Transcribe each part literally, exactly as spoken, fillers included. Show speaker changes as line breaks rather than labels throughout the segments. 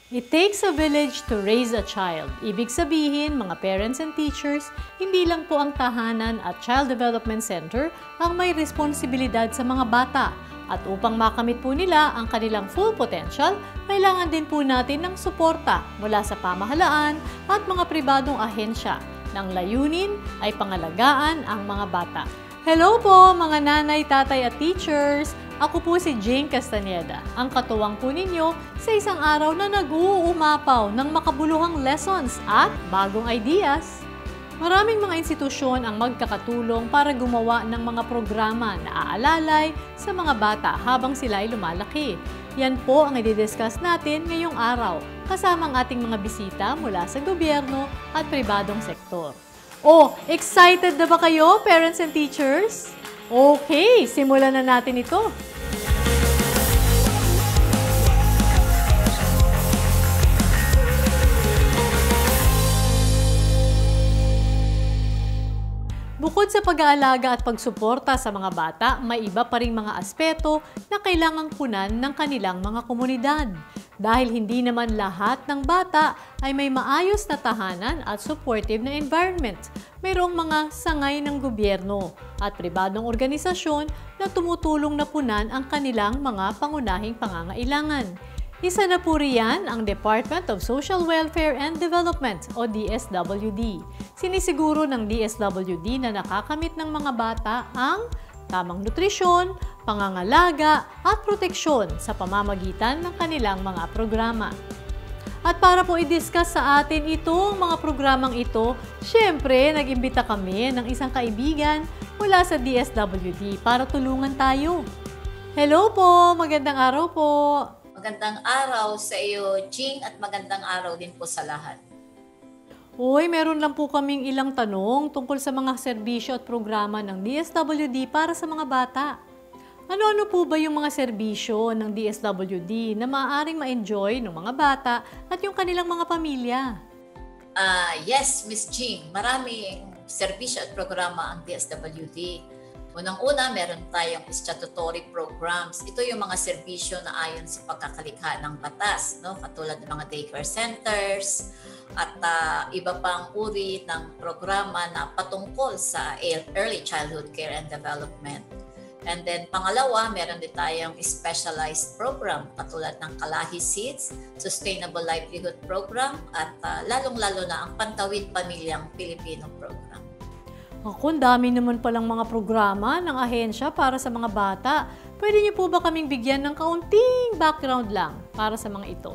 It takes a village to raise a child. Ibig sabihin, mga parents and teachers, hindi lang po ang tahanan at Child Development Center ang may responsibilidad sa mga bata. At upang makamit po nila ang kanilang full potential, kailangan din po natin ng suporta mula sa pamahalaan at mga pribadong ahensya. Nang layunin ay pangalagaan ang mga bata. Hello po mga nanay, tatay at teachers! Ako po si Jane Castaneda, ang katuwang po ninyo sa isang araw na nag-uumapaw ng makabuluhang lessons at bagong ideas. Maraming mga institusyon ang magkakatulong para gumawa ng mga programa na aalalay sa mga bata habang sila ay lumalaki. Yan po ang i-discuss natin ngayong araw, kasama ang ating mga bisita mula sa gobyerno at pribadong sektor. Oh, excited na ba kayo, parents and teachers? Okay, simulan na natin ito. Bukod sa pag-aalaga at pagsuporta sa mga bata, may iba pa ring mga aspeto na kailangang punan ng kanilang mga komunidad. Dahil hindi naman lahat ng bata ay may maayos na tahanan at supportive na environment. Mayroong mga sangay ng gobyerno at pribadong organisasyon na tumutulong na punan ang kanilang mga pangunahing pangangailangan. Isa na po riyan ang Department of Social Welfare and Development o D S W D. Sinisiguro ng D S W D na nakakamit ng mga bata ang tamang nutrisyon, pangangalaga at proteksyon sa pamamagitan ng kanilang mga programa. At para po i-discuss sa atin itong mga programang ito, syempre nag-imbita kami ng isang kaibigan mula sa D S W D para tulungan tayo. Hello po! Magandang araw po!
Magandang araw sa iyo, Jing, at magandang araw din po sa lahat.
Uy, meron lang po kaming ilang tanong tungkol sa mga serbisyo at programa ng D S W D para sa mga bata. Ano-ano po ba yung mga serbisyo ng D S W D na maaaring ma-enjoy ng mga bata at yung kanilang mga pamilya?
Uh, yes, Miss Jing, maraming serbisyo at programa ang D S W D. Unang-una, meron tayong statutory programs. Ito yung mga serbisyo na ayon sa pagkakalikha ng batas, no? Katulad ng mga daycare centers at uh, iba pang uri ng programa na patungkol sa early childhood care and development. And then pangalawa, meron din tayong specialized program katulad ng Kalahi Seeds, Sustainable Livelihood Program at uh, lalong-lalo na ang Pantawid Pamilyang Pilipino Program.
Ako, dami naman palang mga programa ng ahensya para sa mga bata. Pwede niyo po ba kaming bigyan ng kaunting background lang para sa mga ito?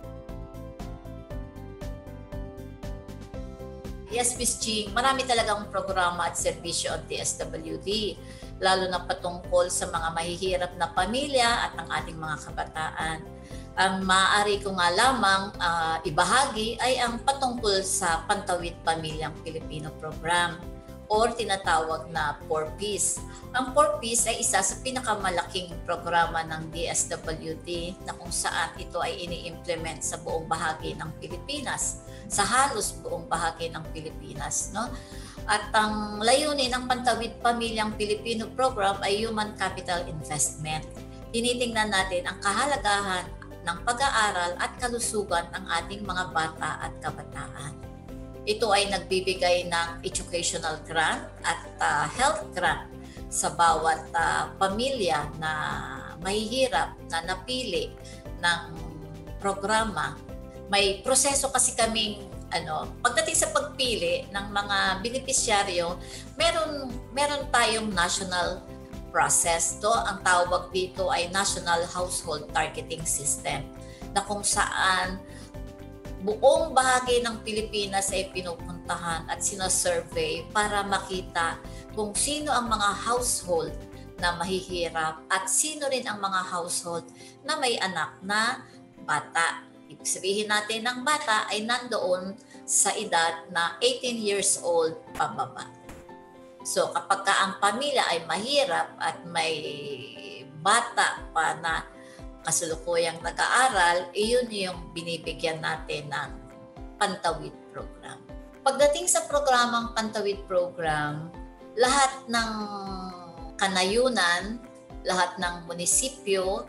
Yes, Miss Jing, marami talagang programa at serbisyo ang D S W D, lalo na patungkol sa mga mahihirap na pamilya at ang ating mga kabataan. Ang maaari ko nga lamang uh, ibahagi ay ang patungkol sa Pantawid Pamilyang Pilipino Program or tinatawag na four Ps. Ang four Ps ay isa sa pinakamalaking programa ng D S W D na kung saan ito ay ini-implement sa buong bahagi ng Pilipinas, sa halos buong bahagi ng Pilipinas, no? At ang layunin ng Pantawid Pamilyang Pilipino Program ay human capital investment. Tinitingnan natin ang kahalagahan ng pag-aaral at kalusugan ng ating mga bata at kabataan. Ito ay nagbibigay ng educational grant at uh, health grant sa bawat uh, pamilya na mahihirap na napili ng programa. May proseso kasi kaming ano, pagdating sa pagpili ng mga benepisyaryo, meron meron tayong national process. To ang tawag dito ay National Household Targeting System, na kung saan buong bahagi ng Pilipinas ay pinupuntahan at sinasurvey para makita kung sino ang mga household na mahihirap at sino rin ang mga household na may anak na bata. Ibig sabihin natin ng bata ay nandoon sa edad na eighteen years old pababa. So kapag ka ang pamilya ay mahirap at may bata pa na kasulukuyang nag-aaral, iyon yung binibigyan natin ng Pantawid Program. Pagdating sa programang Pantawid Program, lahat ng kanayunan, lahat ng munisipyo,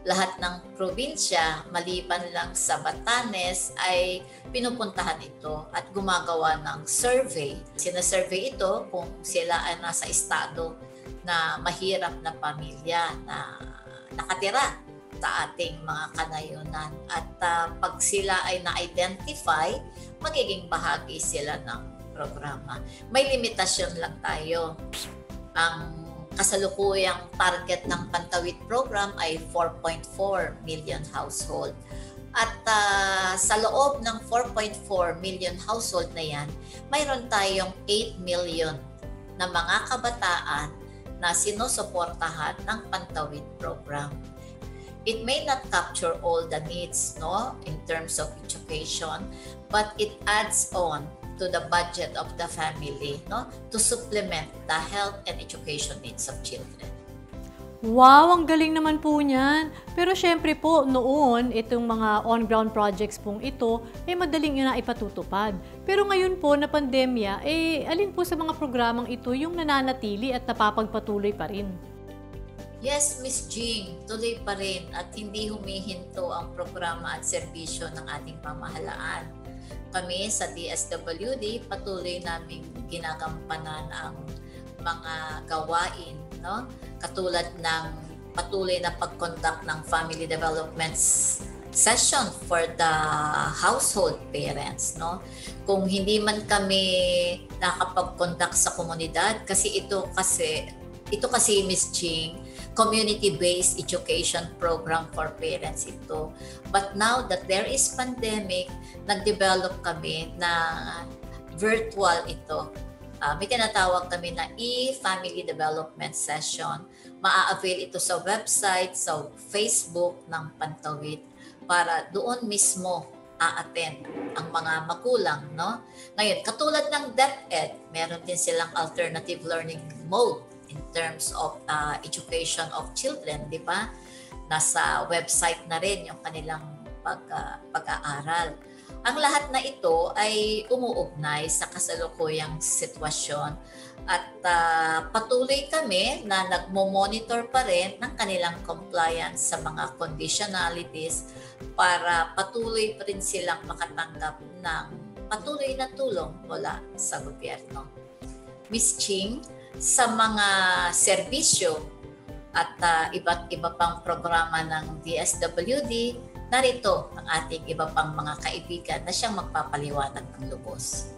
lahat ng probinsya, maliban lang sa Batanes, ay pinupuntahan ito at gumagawa ng survey. Sinasurvey ito kung sila ay nasa estado na mahirap na pamilya na nakatira sa ating mga kanayunan. At uh, pag sila ay na-identify, magiging bahagi sila ng programa. May limitasyon lang tayo. Ang kasalukuyang target ng Pantawid program ay four point four million household. At uh, sa loob ng four point four million household na yan, mayroon tayong eight million na mga kabataan na sinusuportahan ng Pantawid program. It may not capture all the needs, no, in terms of education, but it adds on to the budget of the family, no, to supplement the health and education needs of children.
Wow, ang galing naman po niyan. Pero syempre po, noon, itong mga on-ground projects pong ito, eh madaling yun na ipatutupad. Pero ngayon po, na pandemya, eh alin po sa mga programang ito yung nananatili at napapagpatuloy pa rin?
Yes, Miss Jing, tuloy pa rin at hindi humihinto ang programa at serbisyo ng ating pamahalaan. Kami sa D S W D patuloy naming ginagampanan ang mga gawain, no? Katulad ng patuloy na pag-conduct ng family development session for the household parents, no? Kung hindi man kami nakapag-conduct sa komunidad kasi ito kasi ito kasi Miss Jing, community-based education program for parents ito. But now that there is pandemic, nag-develop kami na virtual ito. Uh, may tinatawag kami na e-family development session. Maa-avail ito sa website, sa Facebook ng Pantawid para doon mismo a-attend ang mga magulang, no? Ngayon, katulad ng DepEd, meron din silang alternative learning mode in terms of uh, education of children, di ba? Nasa website na rin yung kanilang pag, uh, pag-aaral. Ang lahat na ito ay umuugnay sa kasalukuyang sitwasyon at uh, patuloy kami na nagmo-monitor pa rin ng kanilang compliance sa mga conditionalities para patuloy pa rin silang makatanggap ng patuloy na tulong mula sa gobyerno. Miss Ching, sa mga serbisyo at uh, iba't iba pang programa ng D S W D, narito ang ating iba pang mga kaibigan na siyang magpapaliwanag ng lubos.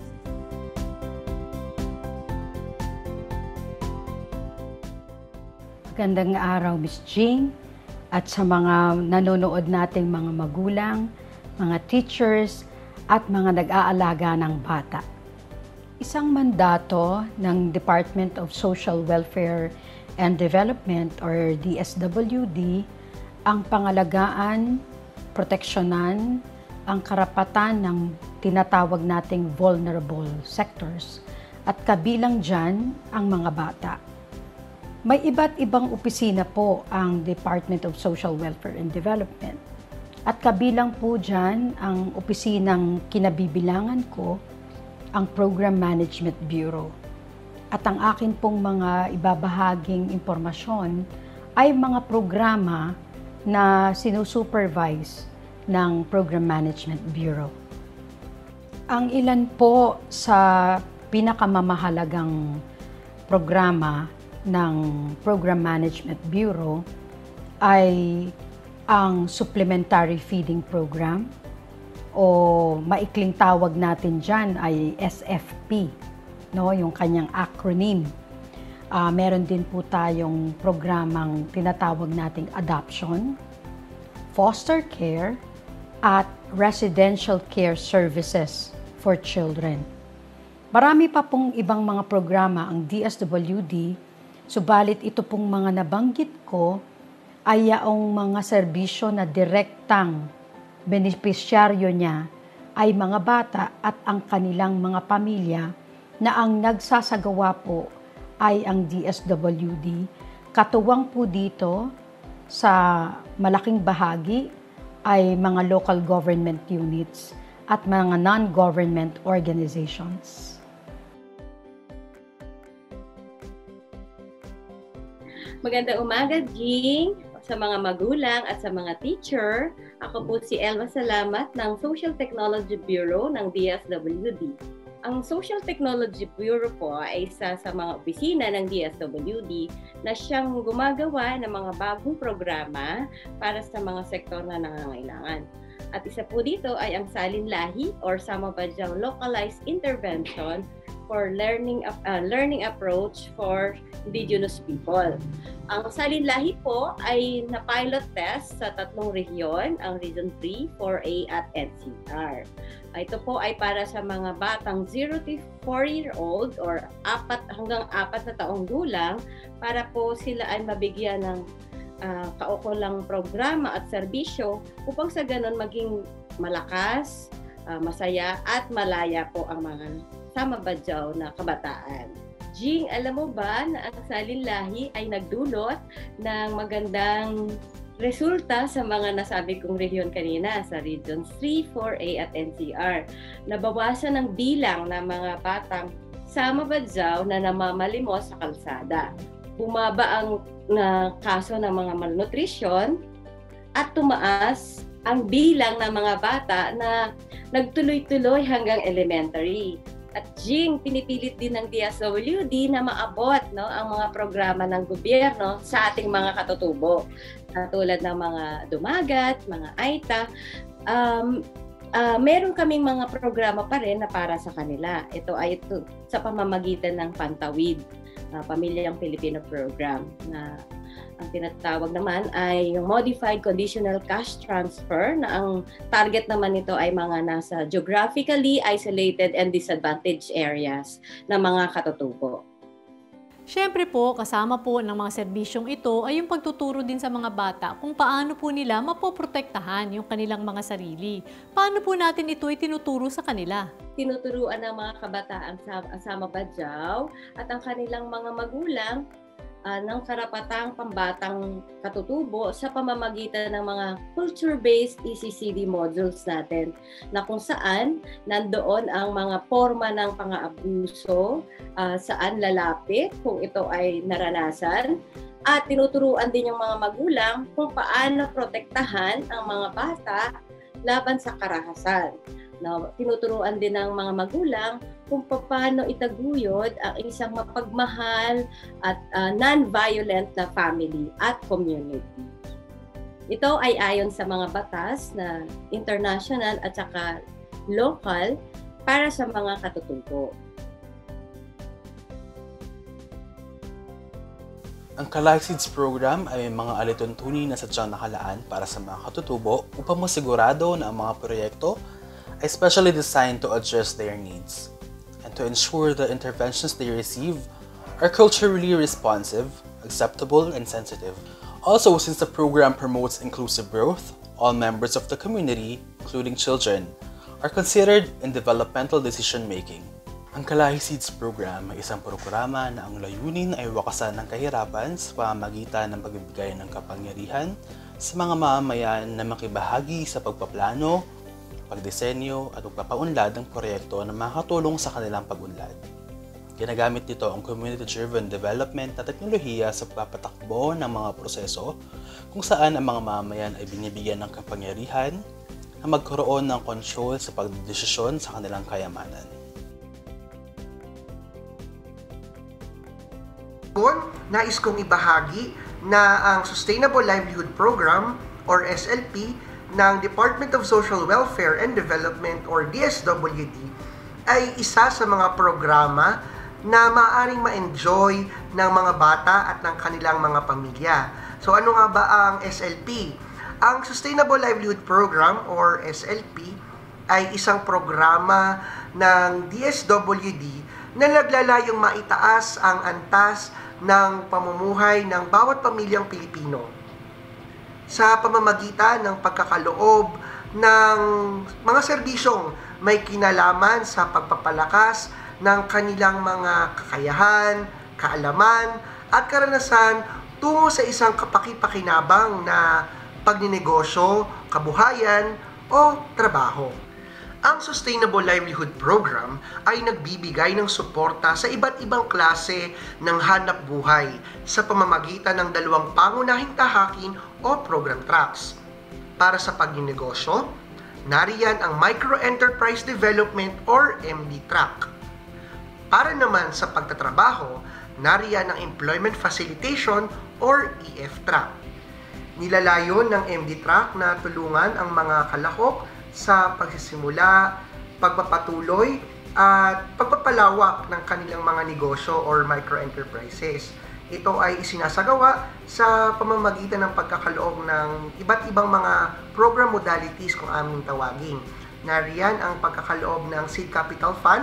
Magandang araw, Miss Jing, at sa mga nanonood nating mga magulang, mga teachers, at mga nag-aalaga ng bata. Isang mandato ng Department of Social Welfare and Development or D S W D ang pangalagaan, proteksyonan ang karapatan ng tinatawag nating vulnerable sectors at kabilang dyan ang mga bata. May iba't ibang opisina po ang Department of Social Welfare and Development at kabilang po dyan ang opisinang kinabibilangan ko, ang Program Management Bureau. At ang akin pong mga ibabahaging impormasyon ay mga programa na sinusupervise ng Program Management Bureau. Ang ilan po sa pinakamamahalagang programa ng Program Management Bureau ay ang Supplementary Feeding Program, o maikling tawag natin dyan ay S F P, no? Yung kanyang acronym. Uh, meron din po tayong programang tinatawag nating adoption, foster care, at residential care services for children. Marami pa pong ibang mga programa ang D S W D, subalit ito pong mga nabanggit ko ay yaong mga serbisyo na direktang benepisyaryo niya ay mga bata at ang kanilang mga pamilya na ang nagsasagawa po ay ang D S W D. Katuwang po dito sa malaking bahagi ay mga local government units at mga non-government organizations.
Magandang umaga, Jing. sa mga magulang at sa mga teacher. Ako po si Elma Salamat ng Social Technology Bureau ng D S W D. Ang Social Technology Bureau po ay isa sa mga opisina ng D S W D na siyang gumagawa ng mga bagong programa para sa mga sektor na nangangailangan. At isa po dito ay ang Salin Lahi or Sama Badyaw Localized Intervention for learning uh, learning approach for indigenous people. Ang Salin Lahi po ay na-pilot test sa tatlong rehiyon, ang Region three, four A at N C R. Ito po ay para sa mga batang zero to four-year-old or apat hanggang apat na taong gulang para po sila ay mabigyan ng uh, kaukulang programa at serbisyo upang sa ganon maging malakas, uh, masaya at malaya po ang mga Sama Badyaw na kabataan. Jing, alam mo ba na ang Salin Lahi ay nagdulot ng magandang resulta sa mga nasabi kong rehiyon kanina sa Regions three, four A at N C R. Nabawasan ang bilang ng mga batang Sama Badyaw na namamalimos sa kalsada. Bumaba ang na kaso ng mga malnutrition at tumaas ang bilang ng mga bata na nagtuloy-tuloy hanggang elementary. At Jing, pinipilit din ng D S W D na maabot no, ang mga programa ng gobyerno sa ating mga katutubo. Katulad ng mga dumagat, mga AITA. Um, uh, meron kaming mga programa pa rin na para sa kanila. Ito ay ito, sa pamamagitan ng Pantawid, uh, Pamilyang Pilipino Program na ang tinatawag naman ay yung Modified Conditional Cash Transfer na ang target naman nito ay mga nasa geographically isolated and disadvantaged areas na mga katutubo.
Siyempre po, kasama po ng mga serbisyong ito ay yung pagtuturo din sa mga bata kung paano po nila mapoprotektahan yung kanilang mga sarili. Paano po natin ito itinuturo sa kanila?
Tinuturuan ng mga kabataan sa Sama Badyaw at ang kanilang mga magulang Uh, ng karapatang pambatang katutubo sa pamamagitan ng mga culture-based E C C D modules natin na kung saan nandoon ang mga forma ng pang-aabuso, uh, saan lalapit kung ito ay naranasan, at tinuturuan din yung mga magulang kung paano protektahan ang mga bata laban sa karahasan. No, tinuturuan din ng mga magulang kung paano itaguyod ang isang mapagmahal at uh, non-violent na family at community. Ito ay ayon sa mga batas na international at saka local para sa mga katutubo.
Ang Kalahi Seeds Program ay may mga alituntunin na sadyang nakalaan para sa mga katutubo upang masigurado na ang mga proyekto ay specially designed to address their needs and to ensure the interventions they receive are culturally responsive, acceptable, and sensitive. Also, since the program promotes inclusive growth, all members of the community, including children, are considered in developmental decision-making. Ang Kalahi Seeds Program ay isang programa na ang layunin ay wakasan ng kahirapan sa pamamagitan ng pagbibigay ng kapangyarihan sa mga mamamayan na makibahagi sa pagpaplano, pagdisenyo at pagpapaunlad ng proyekto na makakatulong sa kanilang pag-unlad. Ginagamit nito ang community-driven development na teknolohiya sa pagpapatakbo ng mga proseso kung saan ang mga mamamayan ay binibigyan ng kapangyarihan na magkaroon ng control sa pagdesisyon sa kanilang kayamanan.
Nais kong ibahagi na ang Sustainable Livelihood Program or S L P ng Department of Social Welfare and Development or D S W D ay isa sa mga programa na maaaring ma-enjoy ng mga bata at ng kanilang mga pamilya. So ano nga ba ang S L P? Ang Sustainable Livelihood Program or S L P ay isang programa ng D S W D na naglalayong maitaas ang antas ng pamumuhay ng bawat pamilyang Pilipino sa pamamagitan ng pagkakaloob ng mga serbisyong may kinalaman sa pagpapalakas ng kanilang mga kakayahan, kaalaman, at karanasan tungo sa isang kapaki-pakinabang na pagninegosyo, kabuhayan, o trabaho. Ang Sustainable Livelihood Program ay nagbibigay ng suporta sa iba't ibang klase ng hanap buhay sa pamamagitan ng dalawang pangunahing tahakin o program tracks. Para sa pagninegosyo, nariyan ang Micro-Enterprise Development or M D track. Para naman sa pagtatrabaho, nariyan ang Employment Facilitation or E F track. Nilalayon ng M D track na tulungan ang mga kalahok sa pagsisimula, pagpapatuloy, at pagpapalawak ng kanilang mga negosyo or micro-enterprises. Ito ay isinasagawa sa pamamagitan ng pagkakaloob ng iba't ibang mga program modalities kung aming tawagin. Nariyan ang pagkakaloob ng Seed Capital Fund,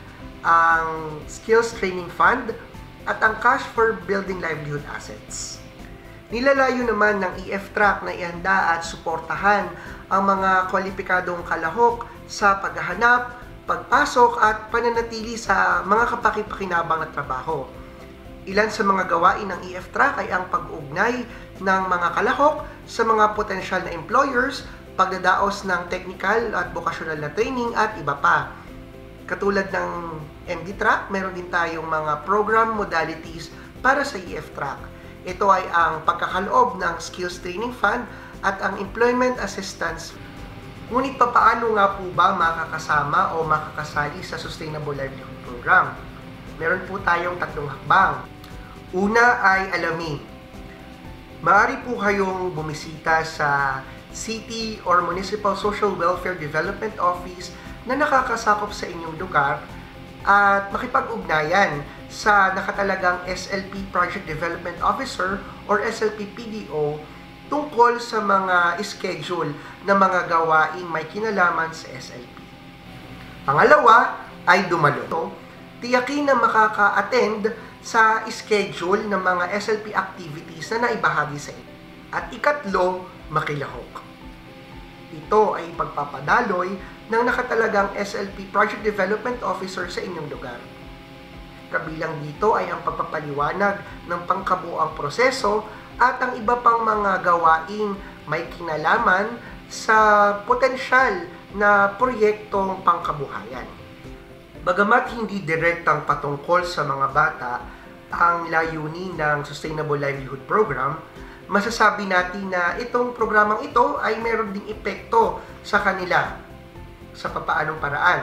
ang Skills Training Fund, at ang Cash for Building Livelihood Assets. Nilalayo naman ng E F track na ihanda at suportahan ang mga kwalipikadong kalahok sa paghahanap, pagpasok at pananatili sa mga kapaki-pakinabang na trabaho. Ilan sa mga gawain ng E F track ay ang pag-uugnay ng mga kalahok sa mga potensyal na employers, pagdadaos ng technical at vocational na training at iba pa. Katulad ng M D track, meron din tayong mga program modalities para sa E F track. Ito ay ang pagkakaloob ng Skills Training Fund at ang Employment Assistance. Ngunit papaano nga po ba makakasama o makakasali sa Sustainable Livelihood Program? Meron po tayong tatlong hakbang. Una ay alamin. Maaari po kayong bumisita sa City or Municipal Social Welfare Development Office na nakakasakop sa inyong lugar at makipag-ugnayan sa nakatalagang S L P Project Development Officer or S L P P D O tungkol sa mga schedule na mga gawaing may kinalaman sa S L P. Pangalawa ay dumalo. Tiyakin na makaka-attend sa schedule ng mga S L P activities na naibahagi sa inyo. At ikatlo, makilahok. Ito ay pagpapadaloy ng nakatalagang S L P Project Development Officer sa inyong lugar. Kabilang dito ay ang pagpapaliwanag ng pangkabuang proseso at ang iba pang mga gawaing may kinalaman sa potensyal na proyektong pangkabuhayan. Bagamat hindi direktang patungkol sa mga bata ang layunin ng Sustainable Livelihood Program, masasabi natin na itong programang ito ay meron ding epekto sa kanila sa papaanong paraan.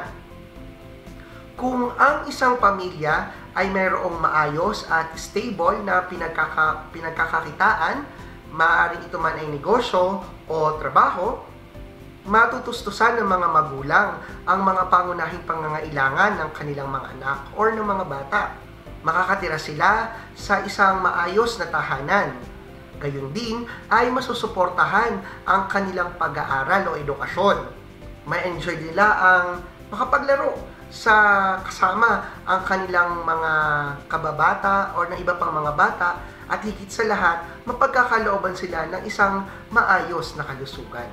Kung ang isang pamilya ay mayroong maayos at stable na pinagkaka, pinagkakakitaan, maaaring ito man ay negosyo o trabaho, matutustusan ng mga magulang ang mga pangunahing pangangailangan ng kanilang mga anak o ng mga bata. Makakatira sila sa isang maayos na tahanan. Gayun din ay masusuportahan ang kanilang pag-aaral o edukasyon. Ma-enjoy nila ang makapaglaro sa kasama ang kanilang mga kababata o ng iba pang mga bata at higit sa lahat, mapagkakalooban sila ng isang maayos na kalusugan.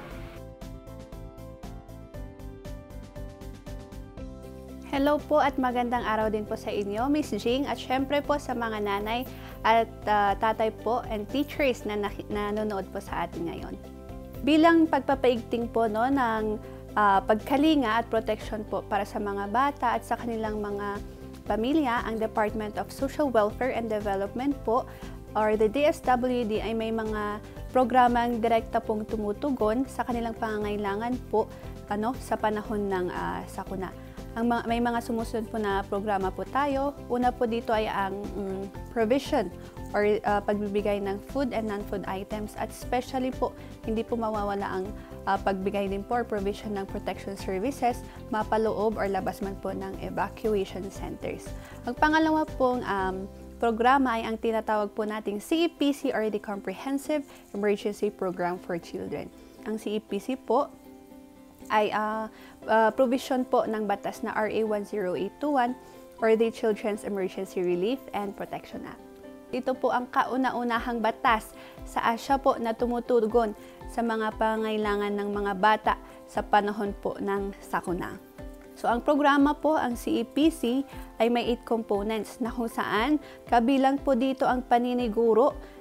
Hello po at magandang araw din po sa inyo, Miss Jing, at syempre po sa mga nanay at uh, tatay po and teachers na nanonood po sa atin ngayon. Bilang pagpapaigting po no, ng uh, pagkalinga at protection po para sa mga bata at sa kanilang mga pamilya, ang Department of Social Welfare and Development po or the D S W D ay may mga programang direkta pong tumutugon sa kanilang pangangailangan po ano, sa panahon ng uh, sakuna. Ang mga, may mga sumusunod po na programa po tayo. Una po dito ay ang um, provision or uh, pagbibigay ng food and non-food items at especially po hindi po mawawala ang uh, pagbigay din po or provision ng protection services, mapaloob or labas man po ng evacuation centers. Ang pangalawa pong um, programa ay ang tinatawag po nating C E P C or the Comprehensive Emergency Program for Children. Ang C E P C po ay uh, uh, provision po ng batas na R A one zero eight two one or the Children's Emergency Relief and Protection Act. Ito po ang kauna-unahang batas sa Asya po na tumutugon sa mga pangailangan ng mga bata sa panahon po ng sakuna. So ang programa po, ang C E P C, ay may eight components na kung saan kabilang po dito ang paniniguro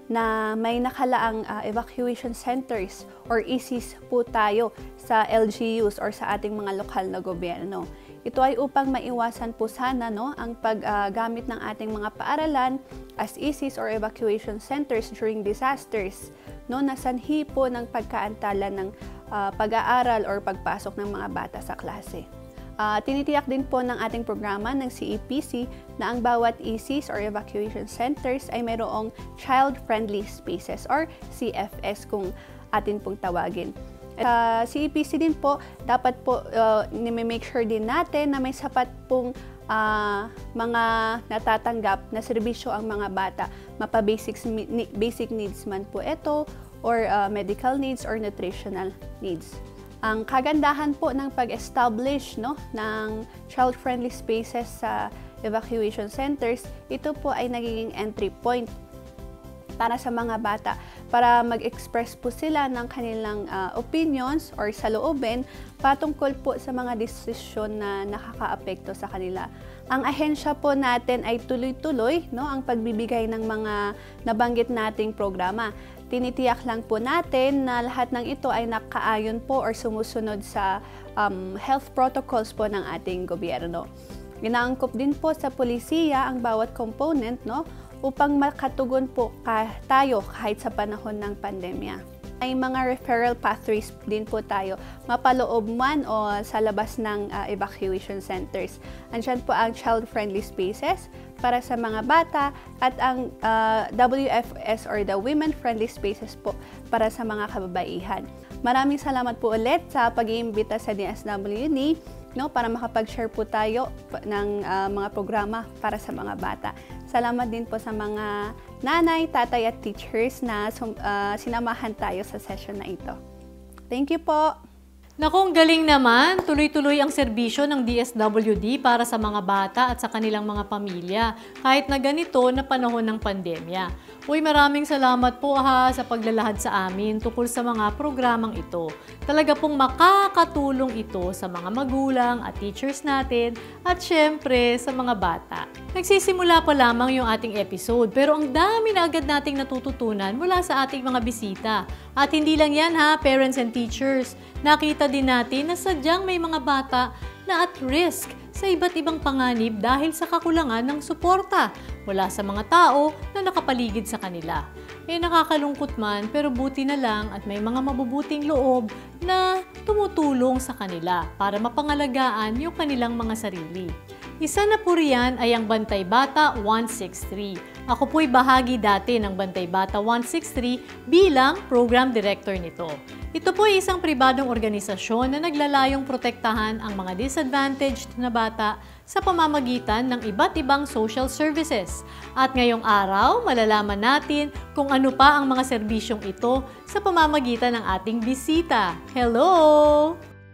na may nakalaang uh, evacuation centers or E Cs po tayo sa L G Us or sa ating mga lokal na gobyerno. Ito ay upang maiwasan po sana no, ang paggamit uh, ng ating mga paaralan as E Cs or evacuation centers during disasters, no, na sanhi po ng pagkaantala ng uh, pag-aaral or pagpasok ng mga bata sa klase. Uh, tinitiyak din po ng ating programa ng C E P C na ang bawat E Cs or evacuation centers ay mayroong child-friendly spaces or C F S kung atin pong tawagin. Sa uh, C E P C din po, dapat po uh, ni-make sure din natin na may sapat pong uh, mga natatanggap na serbisyo ang mga bata. Mapa-basic basic needs man po ito or uh, medical needs or nutritional needs. Ang kagandahan po ng pag-establish no, ng child-friendly spaces sa evacuation centers, ito po ay nagiging entry point para sa mga bata para mag-express po sila ng kanilang uh, opinions or saloobin patungkol po sa mga desisyon na nakakaapekto sa kanila. Ang ahensya po natin ay tuloy-tuloy no, ang pagbibigay ng mga nabanggit nating programa. Tinitiyak lang po natin na lahat ng ito ay nakaayon po or sumusunod sa um, health protocols po ng ating gobyerno. Ginaangkop din po sa polisiya ang bawat component no, upang makatugon po ka tayo kahit sa panahon ng pandemya. May mga referral pathways din po tayo, mapaloob man o sa labas ng uh, evacuation centers. Andyan po ang child-friendly spaces para sa mga bata at ang uh, W F S or the women-friendly spaces po para sa mga kababaihan. Maraming salamat po ulit sa pag-iimbita sa D S W D no, para makapag-share po tayo ng uh, mga programa para sa mga bata. Salamat din po sa mga nanay, tatay at teachers na uh, sinamahan tayo sa session na ito. Thank you po!
Nakong galing naman, tuloy-tuloy ang serbisyo ng D S W D para sa mga bata at sa kanilang mga pamilya kahit na ganito na panahon ng pandemya. Uy, maraming salamat po ha sa paglalahad sa amin tungkol sa mga programang ito. Talaga pong makakatulong ito sa mga magulang at teachers natin at syempre sa mga bata. Nagsisimula pa lamang yung ating episode pero ang dami na agad nating natututunan mula sa ating mga bisita. At hindi lang yan ha, parents and teachers. Nakita din natin na sadyang may mga bata na at risk sa iba't ibang panganib dahil sa kakulangan ng suporta mula sa mga tao na nakapaligid sa kanila. Eh nakakalungkot man pero buti na lang at may mga mabubuting loob na tumutulong sa kanila para mapangalagaan yung kanilang mga sarili. Isa na po riyan ay ang Bantay Bata one sixty-three. Ako po'y bahagi dati ng Bantay Bata one sixty-three bilang program director nito. Ito po ay isang pribadong organisasyon na naglalayong protektahan ang mga disadvantaged na bata sa pamamagitan ng iba't ibang social services. At ngayong araw, malalaman natin kung ano pa ang mga serbisyong ito sa pamamagitan ng ating bisita. Hello!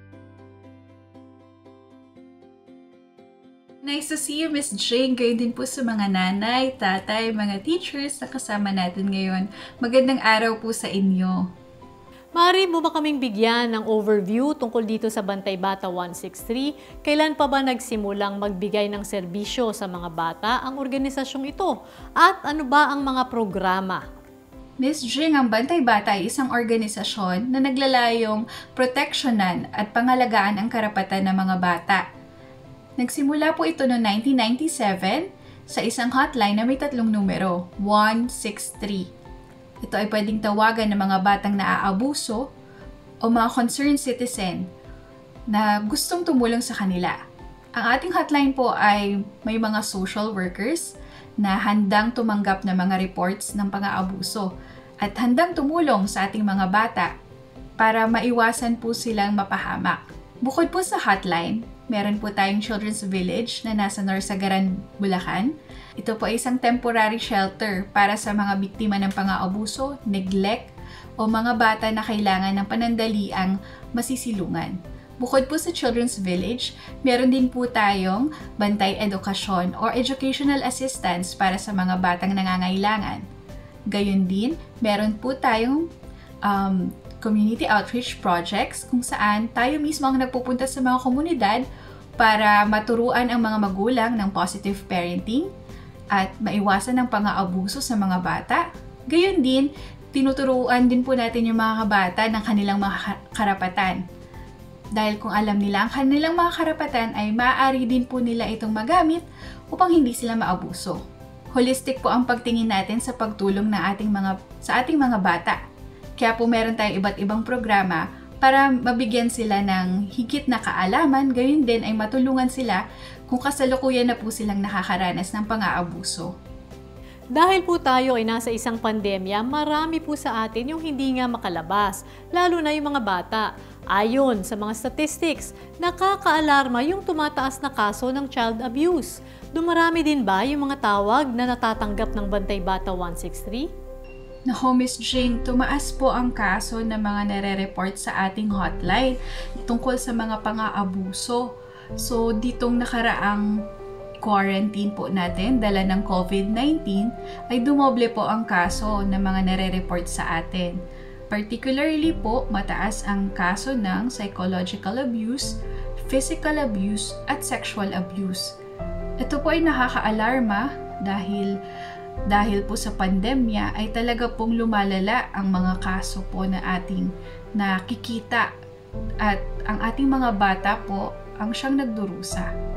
Nice to see you, Miss Jing. Gayon din po sa mga nanay, tatay, mga teachers na kasama natin ngayon. Magandang araw po sa inyo.
Maaari mo ba kaming bigyan ng overview tungkol dito sa Bantay Bata one sixty-three? Kailan pa ba nagsimulang magbigay ng serbisyo sa mga bata ang organisasyong ito? At ano ba ang mga programa?
Miss Jing, ang Bantay Bata ay isang organisasyon na naglalayong proteksyonan at pangalagaan ang karapatan ng mga bata. Nagsimula po ito noong nineteen ninety-seven sa isang hotline na may tatlong numero, one six three. Ito ay pwedeng tawagan ng mga batang naaabuso o mga concerned citizen na gustong tumulong sa kanila. Ang ating hotline po ay may mga social workers na handang tumanggap ng mga reports ng pang-aabuso at handang tumulong sa ating mga bata para maiwasan po silang mapahamak. Bukod po sa hotline, meron po tayong Children's Village na nasa Norsagaran, Bulacan. Ito po ay isang temporary shelter para sa mga biktima ng pang-aabuso, neglect, o mga bata na kailangan ng panandaliang masisilungan. Bukod po sa Children's Village, meron din po tayong Bantay Edukasyon or Educational Assistance para sa mga batang nangangailangan. Gayon din, meron po tayong um, community outreach projects kung saan tayo mismo ang nagpupunta sa mga komunidad para maturuan ang mga magulang ng positive parenting at maiwasan ang pang-aabuso sa mga bata Gayon din, tinuturuan din po natin yung mga kabata ng kanilang mga karapatan. Dahil kung alam nila ang kanilang mga karapatan ay maaari din po nila itong magamit upang hindi sila maabuso. Holistic po ang pagtingin natin sa pagtulong ng ating mga, sa ating mga bata. Kaya po meron tayong iba't ibang programa para mabigyan sila ng higit na kaalaman, gayon din ay matulungan sila kung kasalukuyan na po silang nakakaranas ng pang-aabuso.
Dahil po tayo ay nasa isang pandemya, marami po sa atin yung hindi nga makalabas, lalo na yung mga bata. Ayon sa mga statistics, nakakaalarma yung tumataas na kaso ng child abuse. Dumarami din ba yung mga tawag na natatanggap ng Bantay Bata one six three?
Naku, Miss Jing, tumaas po ang kaso ng mga nare-report sa ating hotline tungkol sa mga pang-aabuso. So, ditong nakaraang quarantine po natin, dala ng COVID nineteen, ay dumoble po ang kaso ng mga nare-report sa atin. Particularly po, mataas ang kaso ng psychological abuse, physical abuse, at sexual abuse. Ito po ay nakaka-alarma dahil dahil po sa pandemya ay talaga pong lumalala ang mga kaso po na ating nakikita at ang ating mga bata po ang siyang nagdurusa.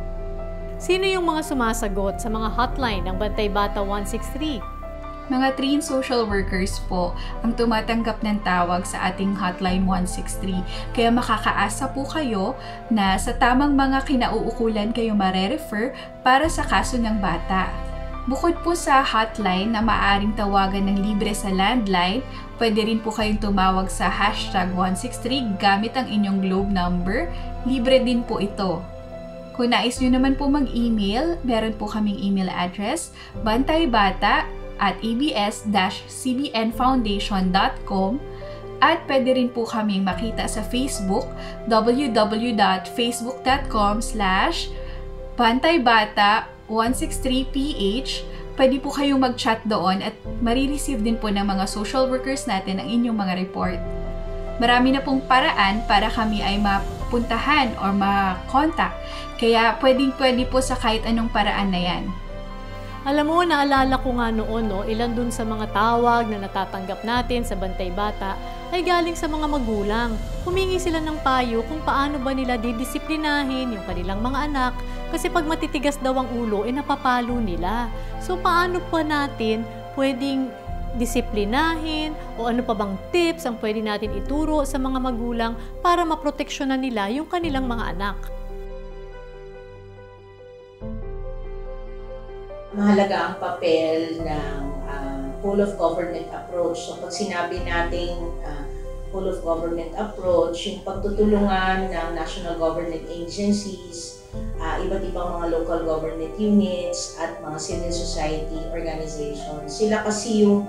Sino yung mga sumasagot sa mga hotline ng Bantay Bata one six three?
Mga trained social workers po ang tumatanggap ng tawag sa ating hotline one six three. Kaya makakaasa po kayo na sa tamang mga kinauukulan kayo mare-refer para sa kaso ng bata. Bukod po sa hotline na maaaring tawagan ng libre sa landline, pwede rin po kayong tumawag sa hashtag one six three gamit ang inyong Globe number. Libre din po ito. Kung nais nyo naman po mag-email, meron po kaming email address, bantaybata at a b s dash c b n foundation dot com at pwede rin po kaming makita sa Facebook, w w w dot facebook dot com slash bantaybata one six three p h. Pwede po kayong mag-chat doon at marireceive din po ng mga social workers natin ang inyong mga report. Marami na pong paraan para kami ay mapuntahan or ma-contact. Kaya pwedeng-pwede po sa kahit anong paraan na yan.
Alam mo, naalala ko nga noon, no, ilan dun sa mga tawag na natatanggap natin sa Bantay Bata ay galing sa mga magulang. Humingi sila ng payo kung paano ba nila didisiplinahin yung kanilang mga anak kasi pag matitigas daw ang ulo, eh napapalo nila. So paano pa natin pwedeng disiplinahin o ano pa bang tips ang pwede natin ituro sa mga magulang para maproteksyonan nila yung kanilang mga anak?
Mahalaga ang papel ng uh, whole of government approach. So pag sinabi nating uh, whole of government approach, yung pagtutulungan ng national government agencies, uh, iba't ibang mga local government units at mga civil society organizations. Sila kasi yung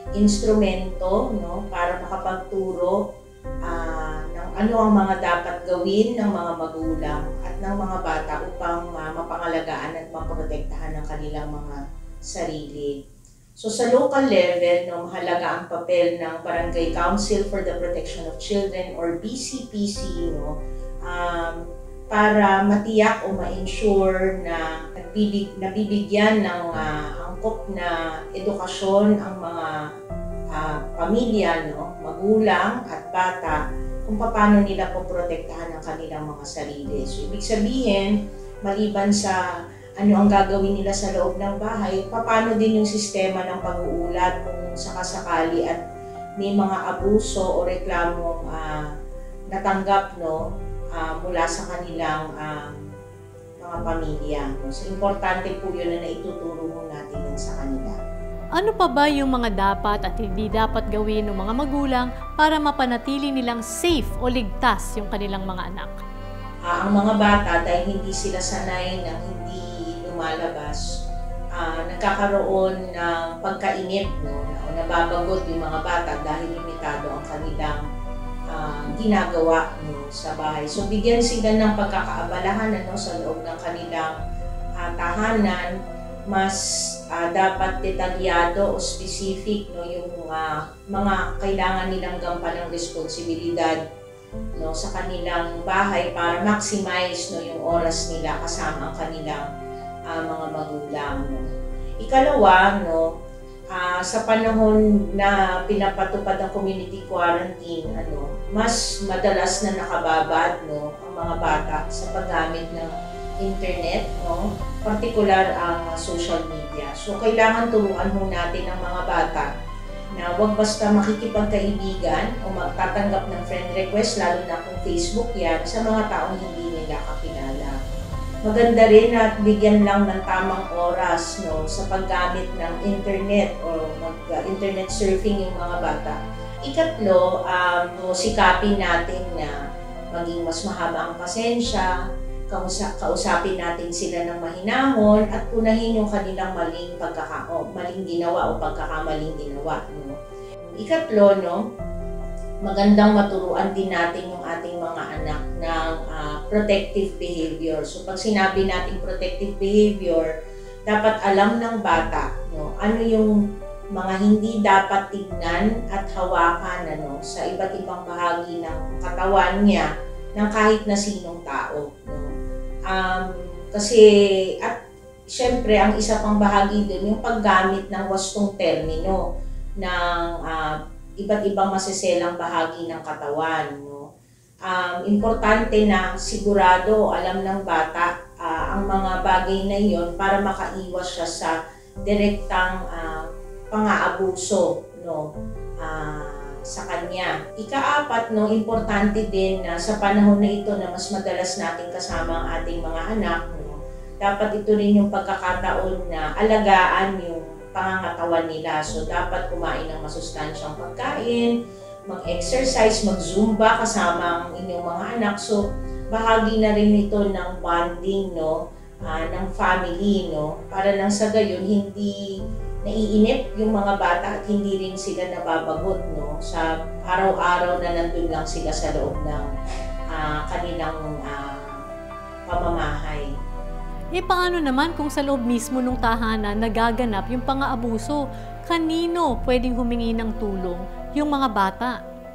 instrumento, no, para makapagturo uh, ng ano ang mga dapat gawin ng mga magulang at ng mga bata upang uh, mapangalagaan at maprotektahan ng kanilang mga sarili. So sa local level, no, mahalaga ang papel ng Barangay Council for the Protection of Children or B C P C, no, um, para matiyak o ma-ensure na nabibig, nabibigyan ng uh, angkop na edukasyon ang mga uh, pamilya, no, magulang at bata kung paano nila poprotektahan ang kanilang mga sarili. So ibig sabihin, maliban sa ano ang gagawin nila sa loob ng bahay, paano din yung sistema ng pag-uulat kung sakasakali at may mga abuso o reklamong uh, natanggap, no, uh, mula sa kanilang uh, mga pamilya. No? So importante po yun na naituturo mo natin yun sa kanila.
Ano pa ba yung mga dapat at hindi dapat gawin ng mga magulang para mapanatili nilang safe o ligtas yung kanilang mga anak?
Uh, ang mga bata, dahil hindi sila sanay na hindi lumalabas, uh, nagkakaroon ng pagkainip, no? O nababagot yung mga bata dahil limitado ang kanilang uh, ginagawa, no, sa bahay. So bigyan sila ng pagkakaabalahan, ano, sa loob ng kanilang uh, tahanan. Mas uh, dapat detalyado o specific, no, yung uh, mga kailangan nilang gampalang responsibilidad, no, sa kanilang bahay para maximize, no, yung oras nila kasama ang kanilang uh, mga magulang. No. Ikalawa, no,
uh, sa panahon na pinapatupad ang community quarantine, ano, mas madalas na nakababad, no, ang mga bata sa paggamit ng internet, no, partikular ang uh, social media. So kailangan turuan ho natin ang mga bata na huwag basta makikipagkaibigan o magtatanggap ng friend request, lalo na kung Facebook yan, sa mga taong hindi nila kakilala. Maganda rin at bigyan lang ng tamang oras, no, sa paggamit ng internet o mag-internet uh, surfing yung mga bata. Ikatlo, um, sikapin natin na maging mas mahaba ang pasensya, kausap, kausapin natin sila ng mahinahon at unahin yung kanilang maling pagkaka o maling ginawa o pagkakamaling ginawa, no. Ikatlo, no, magandang maturuan din natin yung ating mga anak ng uh, protective behavior. So pag sinabi nating protective behavior, dapat alam ng bata, no, ano yung mga hindi dapat tignan at hawakan, ano, sa iba't ibang bahagi ng katawan niya ng kahit na sinong tao, no. Um, kasi at syempre ang isa pang bahagi doon yung paggamit ng wastong termino ng uh, iba't ibang masiselang bahagi ng katawan, no. Um, importante na sigurado alam ng bata uh, ang mga bagay na iyon para makaiwas siya sa direktang uh, pang-aabuso, no, uh, sa kanya. Ikaapat, no, importante din na sa panahon na ito na mas madalas nating kasama ang ating mga anak, no, dapat ito rin yung pagkakataon na alagaan yung pangangatawan nila. So dapat kumain ng masustansyang pagkain, mag-exercise, mag-zumba kasama ang inyong mga anak. So bahagi na rin ito ng bonding, no, uh, ng family, no, para lang sa gayon hindi naiinip yung mga bata at hindi rin sila nababagot, no, sa araw-araw na nandun lang sila sa loob ng uh, kanilang uh, pamamahay.
E paano naman kung sa loob mismo ng tahanan nagaganap yung pang-aabuso? Kanino pwedeng humingi ng tulong yung mga bata?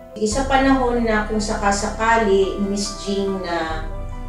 Sa panahon na kung sakasakali, Miss Jean, na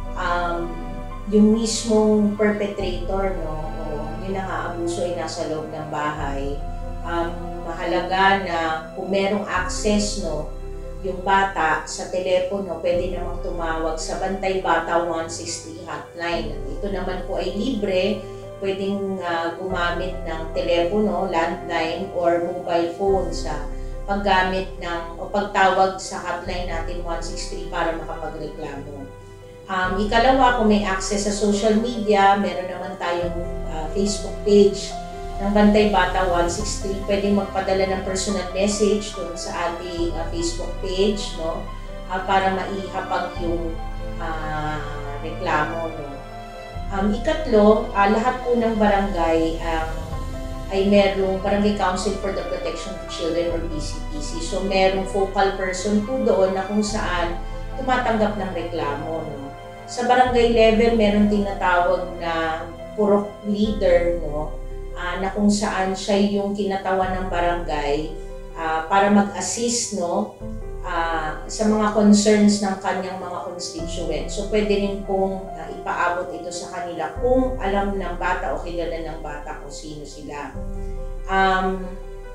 um, yung mismong perpetrator, no, yung nang-aabuso ay nasa loob ng bahay, um, mahalaga na kung merong access, no, yung bata sa telepono, pwede namang tumawag sa Bantay Bata one sixty hotline. Ito naman po ay libre, pwedeng uh, gumamit ng telepono, landline, or mobile phone sa paggamit ng o pagtawag sa hotline natin one six three para makapagreklamo. Um, ikalawa, kung may access sa social media, meron naman tayong uh, Facebook page ng Bantay Bata one six three. Pwedeng magpadala ng personal message doon sa ating uh, Facebook page, no, uh, para maihapag yung uh, reklamo, no. Um, ikatlo, uh, lahat po ng barangay um, ay merong Barangay Council for the Protection of Children or B C P C. So merong focal person po doon na kung saan tumatanggap ng reklamo, no. Sa barangay level, meron tinatawag na purok leader, no, uh, na kung saan siya yung kinatawan ng barangay uh, para mag-assist, no, uh, sa mga concerns ng kanyang mga constituents. So pwede rin pong uh, ipaabot ito sa kanila kung alam ng bata o kilala ng bata kung sino sila. Um,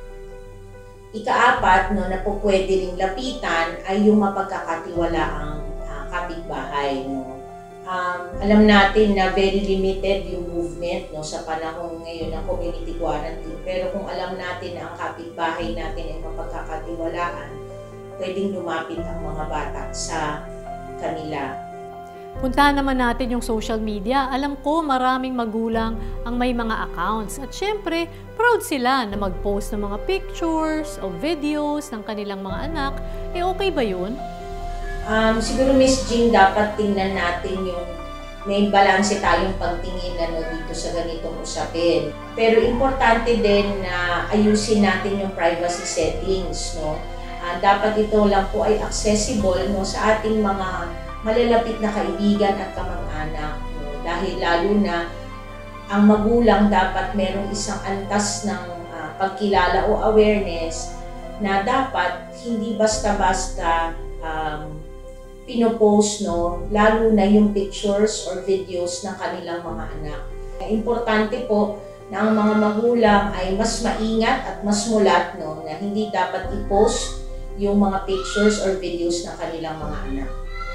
Ikaapat, no, na po pwede ring lapitan ay yung mapagkakatiwalaang uh, kapitbahay, no. Um, alam natin na very limited yung movement, no, sa panahon ngayon ng community quarantine. Pero kung alam natin na ang kapitbahay natin ay mapagkakatiwalaan, pwedeng lumapit ang mga bata sa kanila.
Puntahan naman natin yung social media. Alam ko maraming magulang ang may mga accounts. At syempre, proud sila na mag-post ng mga pictures o videos ng kanilang mga anak. Eh okay ba yun?
Um, siguro Miss Jean, dapat tingnan natin yung may balanse tayong pagtingin, ano, dito sa ganitong usapin. Pero importante din na ayusin natin yung privacy settings, no. Uh, dapat ito lang po ay accessible, no, sa ating mga malalapit na kaibigan at kamag-anak, no. Dahil lalo na ang magulang dapat merong isang antas ng uh, pagkilala o awareness na dapat hindi basta-basta um, pinopost, no, lalo na yung pictures or videos ng kanilang mga anak. Importante po na ang mga magulang ay mas maingat at mas mulat, no, na hindi dapat i-post yung mga pictures or videos ng kanilang mga anak.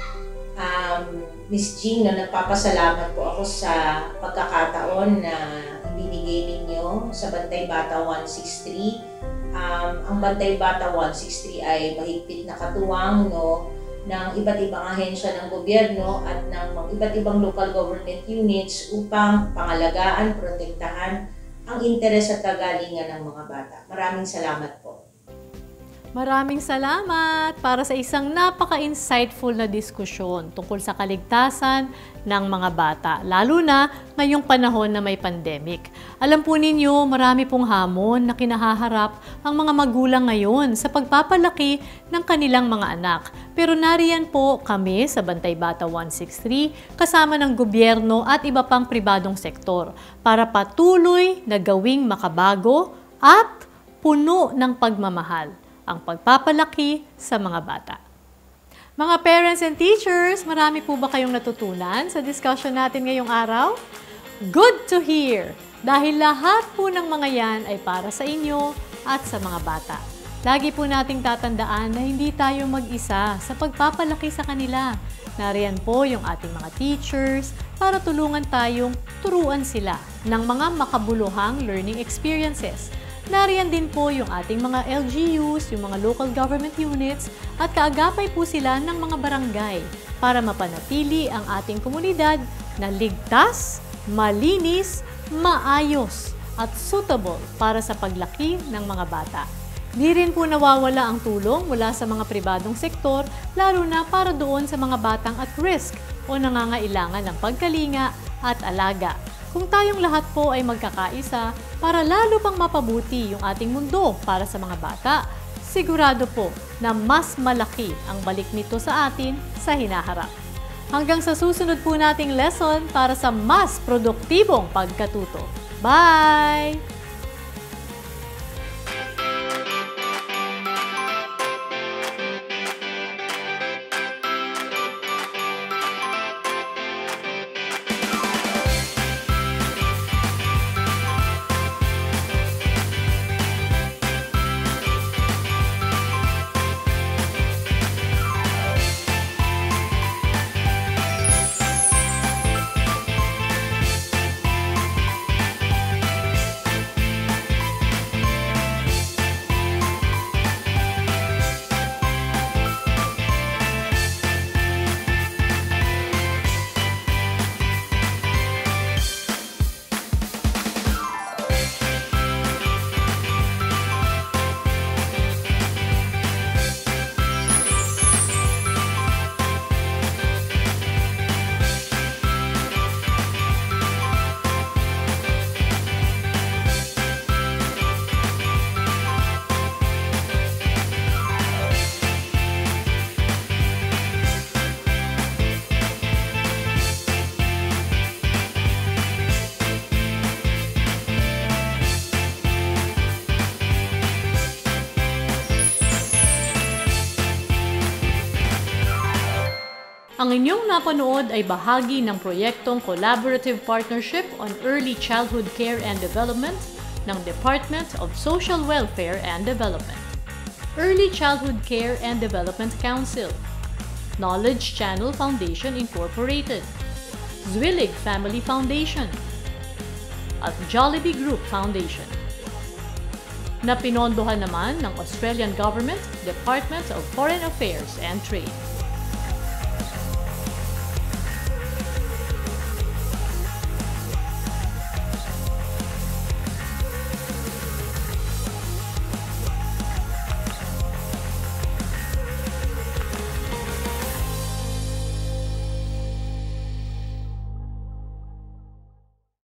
Um, Miss Jean, no, nagpapasalamat po ako sa pagkakataon na ibinigay ninyo sa Bantay Bata one sixty-three. Um, ang Bantay Bata one sixty-three ay mahigpit na katuwang, no, ng iba't ibang ahensya ng gobyerno at ng iba't ibang local government units upang pangalagaan, protektahan ang interes at kagalingan ng mga bata. Maraming salamat po.
Maraming salamat para sa isang napaka-insightful na diskusyon tungkol sa kaligtasan ng mga bata, lalo na ngayong panahon na may pandemic. Alam po ninyo, marami pong hamon na kinahaharap ang mga magulang ngayon sa pagpapalaki ng kanilang mga anak. Pero nariyan po kami sa Bantay Bata one sixty-three kasama ng gobyerno at iba pang pribadong sektor para patuloy na gawing makabago at puno ng pagmamahal ang pagpapalaki sa mga bata. Mga parents and teachers, marami po ba kayong natutunan sa discussion natin ngayong araw? Good to hear! Dahil lahat po ng mga yan ay para sa inyo at sa mga bata. Lagi po nating tatandaan na hindi tayo mag-isa sa pagpapalaki sa kanila. Nariyan po yung ating mga teachers para tulungan tayong turuan sila ng mga makabuluhang learning experiences. Nariyan din po yung ating mga L G Us, yung mga local government units, at kaagapay po sila ng mga barangay para mapanatili ang ating komunidad na ligtas, malinis, maayos, at suitable para sa paglaki ng mga bata. Di rin po nawawala ang tulong mula sa mga pribadong sektor, lalo na para doon sa mga batang at risk o nangangailangan ng pagkalinga at alaga. Kung tayong lahat po ay magkakaisa para lalo pang mapabuti yung ating mundo para sa mga bata, sigurado po na mas malaki ang balik nito sa atin sa hinaharap. Hanggang sa susunod po nating lesson para sa mas produktibong pagkatuto. Bye! Ang inyong napanood ay bahagi ng proyektong Collaborative Partnership on Early Childhood Care and Development ng Department of Social Welfare and Development, Early Childhood Care and Development Council, Knowledge Channel Foundation Incorporated, Zwillig Family Foundation, at Jollibee Group Foundation. Na pinondohan naman ng Australian Government, Department of Foreign Affairs and Trade.